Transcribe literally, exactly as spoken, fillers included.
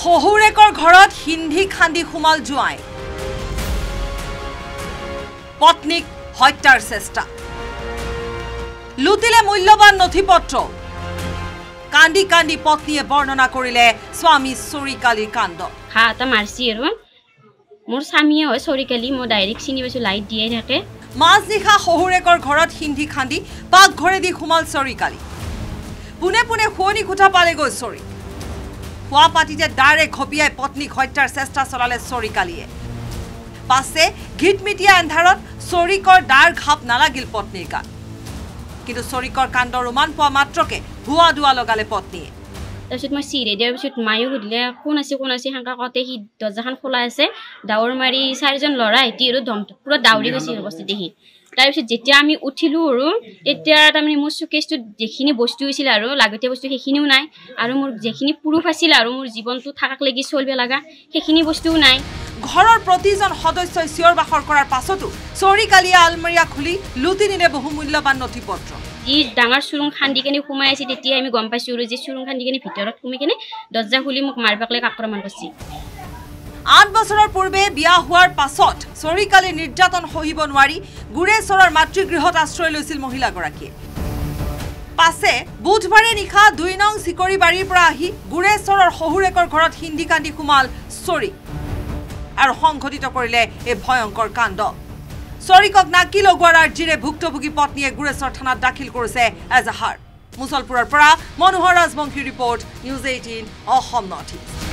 শহুৰেকৰ ঘৰত হিন্দী খান্দি সুমাল জুৱাই পত্নীক হত্যাৰ চেষ্টা লুটিলে মূল্যবান নথিপত্ৰ কান্দি কান্দি পত্নীয়ে বৰ্ণনা কৰিলে স্বামী চৰিকালীৰ কাণ্ড হাতা মাৰছি আৰু মোৰ স্বামীয়ে হয় চৰিকালী মই ডাইৰেক্ট চিনি পাইছো লাইট দিয়ে থাকে মাজনিশা শহুৰেকৰ ঘৰত হিন্দী খান্দি পাকঘৰেদি সুমাল চৰিকালী পুনে পুনে শুৱনি কোঠা পালেগৈ চৰি খোৱা পাতিতে ডাৰে খপিয়াই পত্নীক হত্যাৰ চেষ্টা চলালে চৰিকালীয়ে পাছে ঘিটমিটিয়া এন্ধাৰত চৰিকৰ ডাৰ ঘাপ নালাগিল পত্নীৰ গাত কিন্তু চৰিকৰ কাণ্ড ৰোমান পোৱা মাত্ৰকে ভুৱা দুৱা লগালে পত্নীয়ে তাৰপিছত মই চিৰে দিয়াৰ পিছত মায়ে সুধিলে কোন আছে কোন আছে হাংকা কতে সি দৰ্জাখন খোলা আছে ডাৱৰ মাৰি চাৰিজন ল'ৰা এটি আৰু দম পুৰা দাউৰি গৈছে অৱস্থা দেখি তাৰপিছত যেতিয়া আমি উঠিলো আৰু এতিয়া তাৰমানে মোৰ চুকেছটো যেখিনি বস্তু হৈছিল আৰু লাগতীয়া বস্তু সেইখিনিও নাই আৰু মোৰ যেখিনি পুৰুষ আছিল আৰু মোৰ জীৱনটো থাকাক লাগি চলিব লগা সেইখিনি বস্তুও নাই ঘৰৰ প্ৰতিজন সদস্যই চিঞৰ বাখৰ কৰাৰ পাছতো চৰিকালীয়ে আলমাৰিয়া খুলি লুটি নিলে বহু মূল্যবান নথিপত্ৰ ই ডাঙৰ চুৰুং খান্দি কেনে সোমাই আছে তেতিয়া আমি গম পাইছো যে চুৰুং খান্দি কেনে ভিতৰত সোমাই কেনে দৰ্জা খুলি মোক মাৰবাকলে আক্ৰমণ কৰিছে আঠ বছৰৰ পূৰ্বে বিয়া হোৱাৰ পাছত চৰিকালী নিৰ্যাতন সহিব নোৱাৰি গুৰেশ্বৰৰ মাতৃগৃহত আশ্ৰয় লৈছিল মহিলাগৰাকীয়ে পাছে বুধবাৰে নিশা দুই নং চিকৰি বাৰীৰ পৰা আহি গুৰেশ্বৰৰ শহুৰেকৰ ঘৰত হিন্দী কান্দি সুমাল চৰি আৰু সংঘটিত কৰিলে এই ভয়ংকৰ কাণ্ড চৰিকক নাকি লগোৱাৰ আৰ্জিৰে ভুক্তভোগী পত্নীয়ে গুৰেশ্বৰ থানাত দাখিল কৰিছে এজাহাৰ মুছলপুৰৰ পৰা Manohar Rajbongshi report news eighteen Assam north east